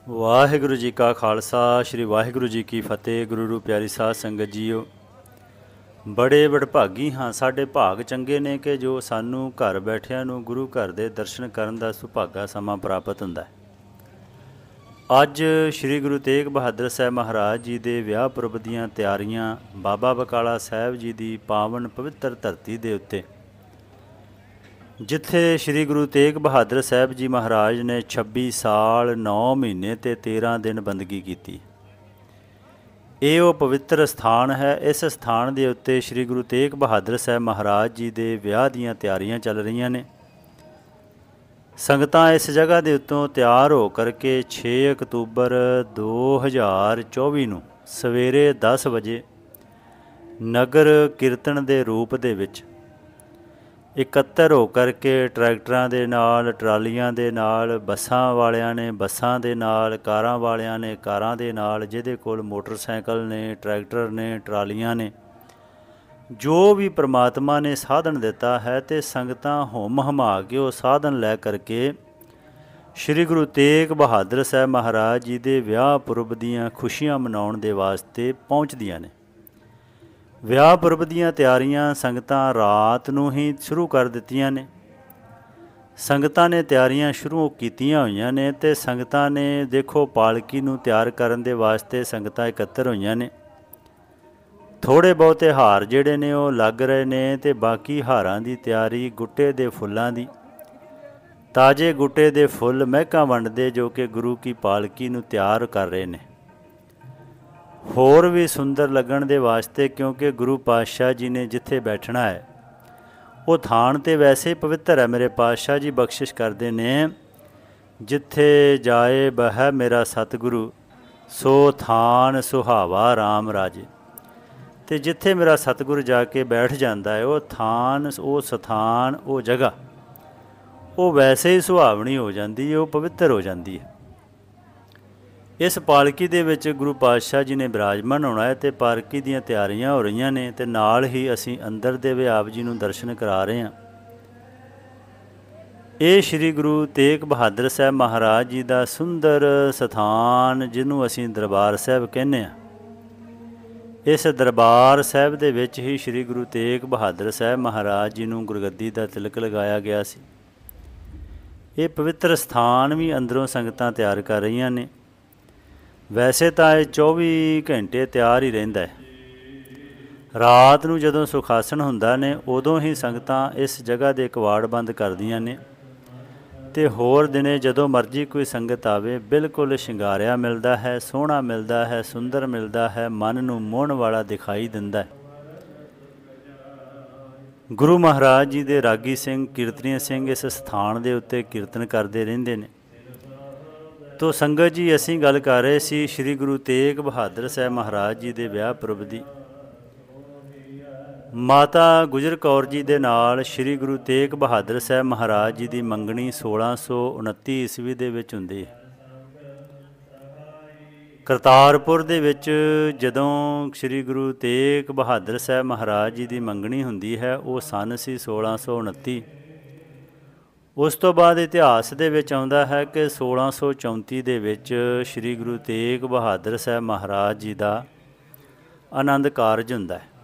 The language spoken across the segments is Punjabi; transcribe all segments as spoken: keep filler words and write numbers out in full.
ਵਾਹਿਗੁਰੂ ਜੀ ਕਾ ਖਾਲਸਾ ਸ਼੍ਰੀ ਵਾਹਿਗੁਰੂ ਜੀ ਕੀ ਫਤਿਹ। ਗੁਰੂ ਰੂ ਪਿਆਰੀ ਸਾਧ ਸੰਗਤ ਜੀਓ, ਬੜੇ ਵਡਭਾਗੀ ਹਾਂ, ਸਾਡੇ ਭਾਗ ਚੰਗੇ ਨੇ ਕਿ ਜੋ ਸਾਨੂੰ ਘਰ ਬੈਠਿਆਂ ਨੂੰ ਗੁਰੂ ਘਰ ਦੇ ਦਰਸ਼ਨ ਕਰਨ ਦਾ ਸੁਭਾਗਾ ਸਮਾਂ ਪ੍ਰਾਪਤ ਹੁੰਦਾ ਹੈ। ਅੱਜ ਸ਼੍ਰੀ ਗੁਰੂ ਤੇਗ ਬਹਾਦਰ ਸਾਹਿਬ ਮਹਾਰਾਜ ਜੀ ਦੇ ਵਿਆਹ ਪੁਰਬ ਦੀਆਂ ਤਿਆਰੀਆਂ ਬਾਬਾ ਬਕਾਲਾ ਸਾਹਿਬ ਜੀ ਦੀ ਪਾਵਨ ਪਵਿੱਤਰ ਧਰਤੀ ਦੇ ਉੱਤੇ, ਜਿੱਥੇ ਸ਼੍ਰੀ ਗੁਰੂ ਤੇਗ ਬਹਾਦਰ ਸਾਹਿਬ ਜੀ ਮਹਾਰਾਜ ਨੇ ਛੱਬੀ ਸਾਲ ਨੌ ਮਹੀਨੇ ਅਤੇ ਤੇਰ੍ਹਾਂ ਦਿਨ ਬੰਦਗੀ ਕੀਤੀ। ਇਹ ਉਹ ਪਵਿੱਤਰ ਸਥਾਨ ਹੈ। ਇਸ ਸਥਾਨ ਦੇ ਉੱਤੇ ਸ਼੍ਰੀ ਗੁਰੂ ਤੇਗ ਬਹਾਦਰ ਸਾਹਿਬ ਮਹਾਰਾਜ ਜੀ ਦੇ ਵਿਆਹ ਦੀਆਂ ਤਿਆਰੀਆਂ ਚੱਲ ਰਹੀਆਂ ਨੇ। ਸੰਗਤਾਂ ਇਸ ਜਗ੍ਹਾ ਦੇ ਉੱਤੋਂ ਤਿਆਰ ਹੋ ਕਰਕੇ ਛੇ ਅਕਤੂਬਰ ਦੋ ਹਜ਼ਾਰ ਚੌਵੀ ਨੂੰ ਸਵੇਰੇ ਦਸ ਵਜੇ ਨਗਰ ਕੀਰਤਨ ਦੇ ਰੂਪ ਦੇ ਵਿੱਚ ਇਕੱਤਰ ਹੋ ਕਰਕੇ ਟਰੈਕਟਰਾਂ ਦੇ ਨਾਲ, ਟਰਾਲੀਆਂ ਦੇ ਨਾਲ, ਬੱਸਾਂ ਵਾਲਿਆਂ ਨੇ ਬੱਸਾਂ ਦੇ ਨਾਲ, ਕਾਰਾਂ ਵਾਲਿਆਂ ਨੇ ਕਾਰਾਂ ਦੇ ਨਾਲ, ਜਿਹਦੇ ਕੋਲ ਮੋਟਰਸਾਈਕਲ ਨੇ, ਟਰੈਕਟਰ ਨੇ, ਟਰਾਲੀਆਂ ਨੇ, ਜੋ ਵੀ ਪ੍ਰਮਾਤਮਾ ਨੇ ਸਾਧਨ ਦਿੱਤਾ ਹੈ, ਅਤੇ ਸੰਗਤਾਂ ਹੁਮ ਹਮਾ ਕੇ ਉਹ ਸਾਧਨ ਲੈ ਕਰਕੇ ਸ਼੍ਰੀ ਗੁਰੂ ਤੇਗ ਬਹਾਦਰ ਸਾਹਿਬ ਮਹਾਰਾਜ ਜੀ ਦੇ ਵਿਆਹ ਪੁਰਬ ਦੀਆਂ ਖੁਸ਼ੀਆਂ ਮਨਾਉਣ ਦੇ ਵਾਸਤੇ ਪਹੁੰਚਦੀਆਂ ਨੇ। ਵਿਆਹ ਪੁਰਬ ਦੀਆਂ ਤਿਆਰੀਆਂ ਸੰਗਤਾਂ ਰਾਤ ਨੂੰ ਹੀ ਸ਼ੁਰੂ ਕਰ ਦਿੱਤੀਆਂ ਨੇ। ਸੰਗਤਾਂ ਨੇ ਤਿਆਰੀਆਂ ਸ਼ੁਰੂ ਕੀਤੀਆਂ ਹੋਈਆਂ ਨੇ ਅਤੇ ਸੰਗਤਾਂ ਨੇ ਦੇਖੋ ਪਾਲਕੀ ਨੂੰ ਤਿਆਰ ਕਰਨ ਦੇ ਵਾਸਤੇ ਸੰਗਤਾਂ ਇਕੱਤਰ ਹੋਈਆਂ ਨੇ। ਥੋੜ੍ਹੇ ਬਹੁਤੇ ਹਾਰ ਜਿਹੜੇ ਨੇ ਉਹ ਲੱਗ ਰਹੇ ਨੇ ਅਤੇ ਬਾਕੀ ਹਾਰਾਂ ਦੀ ਤਿਆਰੀ ਗੁੱਟੇ ਦੇ ਫੁੱਲਾਂ ਦੀ, ਤਾਜ਼ੇ ਗੁੱਟੇ ਦੇ ਫੁੱਲ ਮਹਿਕਾਂ ਵੰਡਦੇ ਜੋ ਕਿ ਗੁਰੂ ਕੀ ਪਾਲਕੀ ਨੂੰ ਤਿਆਰ ਕਰ ਰਹੇ ਨੇ, ਹੋਰ ਵੀ ਸੁੰਦਰ ਲੱਗਣ ਦੇ ਵਾਸਤੇ। ਕਿਉਂਕਿ ਗੁਰੂ ਪਾਤਸ਼ਾਹ ਜੀ ਨੇ ਜਿੱਥੇ ਬੈਠਣਾ ਹੈ ਉਹ ਥਾਨ ਤਾਂ ਵੈਸੇ ਪਵਿੱਤਰ ਹੈ। ਮੇਰੇ ਪਾਤਸ਼ਾਹ ਜੀ ਬਖਸ਼ਿਸ਼ ਕਰਦੇ ਨੇ, ਜਿੱਥੇ ਜਾਏ ਬਹਿ ਮੇਰਾ ਸਤਿਗੁਰੂ ਸੋ ਥਾਨ ਸੁਹਾਵਾ ਰਾਮ ਰਾਜੇ। ਅਤੇ ਜਿੱਥੇ ਮੇਰਾ ਸਤਿਗੁਰੂ ਜਾ ਕੇ ਬੈਠ ਜਾਂਦਾ ਹੈ ਉਹ ਥਾਨ, ਉਹ ਸਥਾਨ, ਉਹ ਜਗ੍ਹਾ ਉਹ ਵੈਸੇ ਹੀ ਸੁਹਾਵਣੀ ਹੋ ਜਾਂਦੀ ਹੈ, ਉਹ ਪਵਿੱਤਰ ਹੋ ਜਾਂਦੀ ਹੈ। ਇਸ ਪਾਲਕੀ ਦੇ ਵਿੱਚ ਗੁਰੂ ਪਾਤਸ਼ਾਹ ਜੀ ਨੇ ਬਿਰਾਜਮਾਨ ਹੋਣਾ ਹੈ ਅਤੇ ਪਾਲਕੀ ਦੀਆਂ ਤਿਆਰੀਆਂ ਹੋ ਰਹੀਆਂ ਨੇ ਅਤੇ ਨਾਲ ਹੀ ਅਸੀਂ ਅੰਦਰ ਦੇ ਵੀ ਆਪ ਜੀ ਨੂੰ ਦਰਸ਼ਨ ਕਰਾ ਰਹੇ ਹਾਂ। ਇਹ ਸ਼੍ਰੀ ਗੁਰੂ ਤੇਗ ਬਹਾਦਰ ਸਾਹਿਬ ਮਹਾਰਾਜ ਜੀ ਦਾ ਸੁੰਦਰ ਸਥਾਨ, ਜਿਹਨੂੰ ਅਸੀਂ ਦਰਬਾਰ ਸਾਹਿਬ ਕਹਿੰਦੇ ਹਾਂ। ਇਸ ਦਰਬਾਰ ਸਾਹਿਬ ਦੇ ਵਿੱਚ ਹੀ ਸ਼੍ਰੀ ਗੁਰੂ ਤੇਗ ਬਹਾਦਰ ਸਾਹਿਬ ਮਹਾਰਾਜ ਜੀ ਨੂੰ ਗੁਰਗੱਦੀ ਦਾ ਤਿਲਕ ਲਗਾਇਆ ਗਿਆ ਸੀ। ਇਹ ਪਵਿੱਤਰ ਸਥਾਨ ਵੀ ਅੰਦਰੋਂ ਸੰਗਤਾਂ ਤਿਆਰ ਕਰ ਰਹੀਆਂ ਨੇ। ਵੈਸੇ ਤਾਂ ਇਹ ਚੌਵੀ ਘੰਟੇ ਤਿਆਰ ਹੀ ਰਹਿੰਦਾ ਹੈ। ਰਾਤ ਨੂੰ ਜਦੋਂ ਸੁਖਾਸਨ ਹੁੰਦਾ ਨੇ ਉਦੋਂ ਹੀ ਸੰਗਤਾਂ ਇਸ ਜਗ੍ਹਾ ਦੇ ਕਵਾੜ ਬੰਦ ਕਰਦੀਆਂ ਨੇ ਅਤੇ ਹੋਰ ਦਿਨੇ ਜਦੋਂ ਮਰਜ਼ੀ ਕੋਈ ਸੰਗਤ ਆਵੇ ਬਿਲਕੁਲ ਸ਼ਿੰਗਾਰਿਆ ਮਿਲਦਾ ਹੈ, ਸੋਹਣਾ ਮਿਲਦਾ ਹੈ, ਸੁੰਦਰ ਮਿਲਦਾ ਹੈ, ਮਨ ਨੂੰ ਮੋਹਣ ਵਾਲਾ ਦਿਖਾਈ ਦਿੰਦਾ ਹੈ। ਗੁਰੂ ਮਹਾਰਾਜ ਜੀ ਦੇ ਰਾਗੀ ਸਿੰਘ, ਕੀਰਤਨੀਏ ਸਿੰਘ ਇਸ ਸਥਾਨ ਦੇ ਉੱਤੇ ਕੀਰਤਨ ਕਰਦੇ ਰਹਿੰਦੇ ਨੇ। ਤੋ ਸੰਗਤ ਜੀ, ਅਸੀਂ ਗੱਲ ਕਰ ਰਹੇ ਸੀ ਸ਼੍ਰੀ ਗੁਰੂ ਤੇਗ ਬਹਾਦਰ ਸਾਹਿਬ ਮਹਾਰਾਜ ਜੀ ਦੇ ਵਿਆਹ ਪੁਰਬ ਦੀ। ਮਾਤਾ ਗੁਜਰ ਕੌਰ ਜੀ ਦੇ ਨਾਲ ਸ਼੍ਰੀ ਗੁਰੂ ਤੇਗ ਬਹਾਦਰ ਸਾਹਿਬ ਮਹਾਰਾਜ ਜੀ ਦੀ ਮੰਗਣੀ ਸੋਲਾਂ ਸੌ ਉਨੱਤੀ ਈਸਵੀ ਦੇ ਵਿੱਚ ਹੁੰਦੀ ਹੈ। ਕਰਤਾਰਪੁਰ ਦੇ ਵਿੱਚ ਜਦੋਂ ਸ਼੍ਰੀ ਗੁਰੂ ਤੇਗ ਬਹਾਦਰ ਸਾਹਿਬ ਮਹਾਰਾਜ ਜੀ ਦੀ ਮੰਗਣੀ ਹੁੰਦੀ ਹੈ ਉਹ ਸੰਨ ਸੀ ਸੋਲਾਂ ਸੌ ਉਨੱਤੀ। ਉਸ ਤੋਂ ਬਾਅਦ ਇਤਿਹਾਸ ਦੇ ਵਿੱਚ ਆਉਂਦਾ ਹੈ ਕਿ ਸੋਲਾਂ ਸੌ ਚੌਂਤੀ ਦੇ ਵਿੱਚ ਸ਼੍ਰੀ ਗੁਰੂ ਤੇਗ ਬਹਾਦਰ ਸਾਹਿਬ ਮਹਾਰਾਜ ਜੀ ਦਾ ਆਨੰਦ ਕਾਰਜ ਹੁੰਦਾ ਹੈ।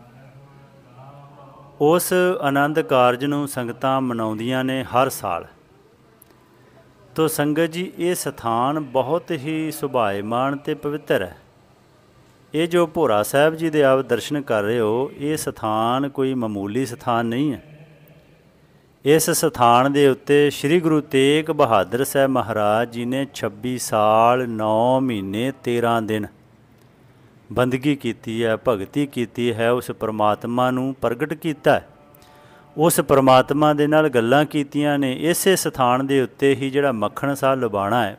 ਉਸ ਆਨੰਦ ਕਾਰਜ ਨੂੰ ਸੰਗਤਾਂ ਮਨਾਉਂਦੀਆਂ ਨੇ ਹਰ ਸਾਲ। ਤੋ ਸੰਗਤ ਜੀ, ਇਹ ਸਥਾਨ ਬਹੁਤ ਹੀ ਸੁਭਾਏਮਾਨ ਅਤੇ ਪਵਿੱਤਰ ਹੈ। ਇਹ ਜੋ ਭੋਰਾ ਸਾਹਿਬ ਜੀ ਦੇ ਆਪ ਦਰਸ਼ਨ ਕਰ ਰਹੇ ਹੋ, ਇਹ ਸਥਾਨ ਕੋਈ ਮਾਮੂਲੀ ਸਥਾਨ ਨਹੀਂ ਹੈ। ਇਸ ਸਥਾਨ ਦੇ ਉੱਤੇ ਸ਼੍ਰੀ ਗੁਰੂ ਤੇਗ ਬਹਾਦਰ ਸਾਹਿਬ ਮਹਾਰਾਜ ਜੀ ਨੇ ਛੱਬੀ ਸਾਲ ਨੌ ਮਹੀਨੇ ਤੇਰ੍ਹਾਂ ਦਿਨ ਬੰਦਗੀ ਕੀਤੀ ਹੈ, ਭਗਤੀ ਕੀਤੀ ਹੈ, ਉਸ ਪਰਮਾਤਮਾ ਨੂੰ ਪ੍ਰਗਟ ਕੀਤਾ ਹੈ, ਉਸ ਪਰਮਾਤਮਾ ਦੇ ਨਾਲ ਗੱਲਾਂ ਕੀਤੀਆਂ ਨੇ। ਇਸੇ ਸਥਾਨ ਦੇ ਉੱਤੇ ਹੀ ਜਿਹੜਾ ਮੱਖਣ ਸਾਹ ਲੁਬਾਣਾ ਹੈ,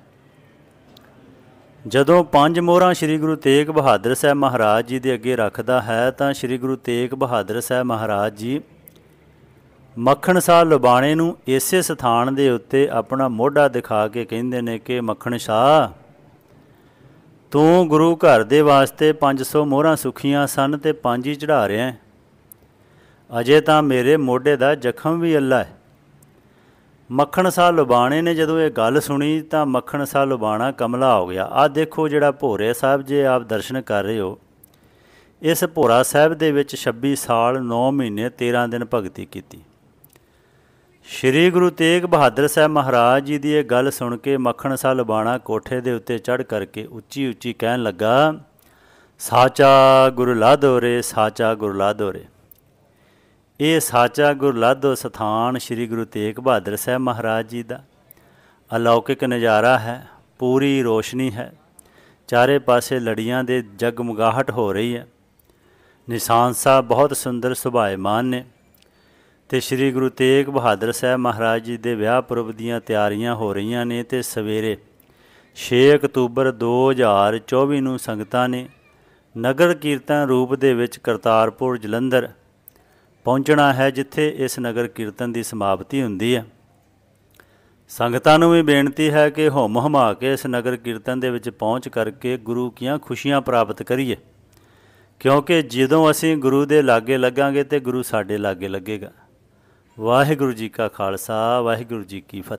ਜਦੋਂ ਪੰਜ ਮੋਹਰਾਂ ਸ਼੍ਰੀ ਗੁਰੂ ਤੇਗ ਬਹਾਦਰ ਸਾਹਿਬ ਮਹਾਰਾਜ ਜੀ ਦੇ ਅੱਗੇ ਰੱਖਦਾ ਹੈ ਤਾਂ ਸ਼੍ਰੀ ਗੁਰੂ ਤੇਗ ਬਹਾਦਰ ਸਾਹਿਬ ਮਹਾਰਾਜ ਜੀ ਮੱਖਣ ਸਾਹ ਲੁਬਾਣੇ ਨੂੰ ਇਸੇ ਸਥਾਨ ਦੇ ਉੱਤੇ ਆਪਣਾ ਮੋਢਾ ਦਿਖਾ ਕੇ ਕਹਿੰਦੇ ਨੇ ਕਿ ਮੱਖਣ ਸ਼ਾਹ, ਤੂੰ ਗੁਰੂ ਘਰ ਦੇ ਵਾਸਤੇ ਪੰਜ ਸੌ ਮੋਹਰਾਂ ਸੁੱਖੀਆਂ ਸਨ ਅਤੇ ਪੰਜ ਹੀ ਚੜ੍ਹਾ ਰਿਹਾ। ਅਜੇ ਤਾਂ ਮੇਰੇ ਮੋਢੇ ਦਾ ਜ਼ਖਮ ਵੀ ਅੱਲਾ ਹੈ। ਮੱਖਣ ਸ਼ਾਹ ਲੁਬਾਣੇ ਨੇ ਜਦੋਂ ਇਹ ਗੱਲ ਸੁਣੀ ਤਾਂ ਮੱਖਣ ਸ਼ਾਹ ਲੁਬਾਣਾ ਕਮਲਾ ਹੋ ਗਿਆ। ਆਹ ਦੇਖੋ ਜਿਹੜਾ ਭੋਰੇ ਸਾਹਿਬ ਜੇ ਆਪ ਦਰਸ਼ਨ ਕਰ ਰਹੇ ਹੋ, ਇਸ ਭੋਰਾ ਸਾਹਿਬ ਦੇ ਵਿੱਚ ਛੱਬੀ ਸਾਲ ਨੌ ਮਹੀਨੇ ਤੇਰ੍ਹਾਂ ਦਿਨ ਭਗਤੀ ਕੀਤੀ। ਸ਼੍ਰੀ ਗੁਰੂ ਤੇਗ ਬਹਾਦਰ ਸਾਹਿਬ ਮਹਾਰਾਜ ਜੀ ਦੀ ਇਹ ਗੱਲ ਸੁਣ ਕੇ ਮੱਖਣ ਸ਼ਾਹ ਲੁਬਾਣਾ ਕੋਠੇ ਦੇ ਉੱਤੇ ਚੜ੍ਹ ਕਰਕੇ ਉੱਚੀ ਉੱਚੀ ਕਹਿਣ ਲੱਗਾ, ਸਾਚਾ ਗੁਰੂ ਲਾਧੋ ਰੇ, ਸਾਚਾ ਗੁਰੂ ਲਾਧੋ ਰੇ। ਇਹ ਸਾਚਾ ਗੁਰੂ ਲਾਧੋ ਸਥਾਨ ਸ਼੍ਰੀ ਗੁਰੂ ਤੇਗ ਬਹਾਦਰ ਸਾਹਿਬ ਮਹਾਰਾਜ ਜੀ ਦਾ ਅਲੌਕਿਕ ਨਜ਼ਾਰਾ ਹੈ। ਪੂਰੀ ਰੋਸ਼ਨੀ ਹੈ, ਚਾਰੇ ਪਾਸੇ ਲੜੀਆਂ ਦੇ ਜਗਮਗਾਹਟ ਹੋ ਰਹੀ ਹੈ। ਨਿਸ਼ਾਨ ਸਾਹਿਬ ਬਹੁਤ ਸੁੰਦਰ ਸੁਭਾਏਮਾਨ ਨੇ ਅਤੇ ਸ਼੍ਰੀ ਗੁਰੂ ਤੇਗ ਬਹਾਦਰ ਸਾਹਿਬ ਮਹਾਰਾਜ ਜੀ ਦੇ ਵਿਆਹ ਪੁਰਬ ਦੀਆਂ ਤਿਆਰੀਆਂ ਹੋ ਰਹੀਆਂ ਨੇ। ਅਤੇ ਸਵੇਰੇ ਛੇ ਅਕਤੂਬਰ ਦੋ ਹਜ਼ਾਰ ਚੌਵੀ ਨੂੰ ਸੰਗਤਾਂ ਨੇ ਨਗਰ ਕੀਰਤਨ ਰੂਪ ਦੇ ਵਿੱਚ ਕਰਤਾਰਪੁਰ ਜਲੰਧਰ ਪਹੁੰਚਣਾ ਹੈ, ਜਿੱਥੇ ਇਸ ਨਗਰ ਕੀਰਤਨ ਦੀ ਸਮਾਪਤੀ ਹੁੰਦੀ ਹੈ। ਸੰਗਤਾਂ ਨੂੰ ਵੀ ਬੇਨਤੀ ਹੈ ਕਿ ਹੁਮ ਹੁਮਾ ਕੇ ਇਸ ਨਗਰ ਕੀਰਤਨ ਦੇ ਵਿੱਚ ਪਹੁੰਚ ਕਰਕੇ ਗੁਰੂ ਦੀਆਂ ਖੁਸ਼ੀਆਂ ਪ੍ਰਾਪਤ ਕਰੀਏ, ਕਿਉਂਕਿ ਜਦੋਂ ਅਸੀਂ ਗੁਰੂ ਦੇ ਲਾਗੇ ਲੱਗਾਂਗੇ ਤਾਂ ਗੁਰੂ ਸਾਡੇ ਲਾਗੇ ਲੱਗੇਗਾ। ਵਾਹਿਗੁਰੂ ਜੀ ਕਾ ਖਾਲਸਾ, ਵਾਹਿਗੁਰੂ ਜੀ ਕੀ ਫਤਿਹ।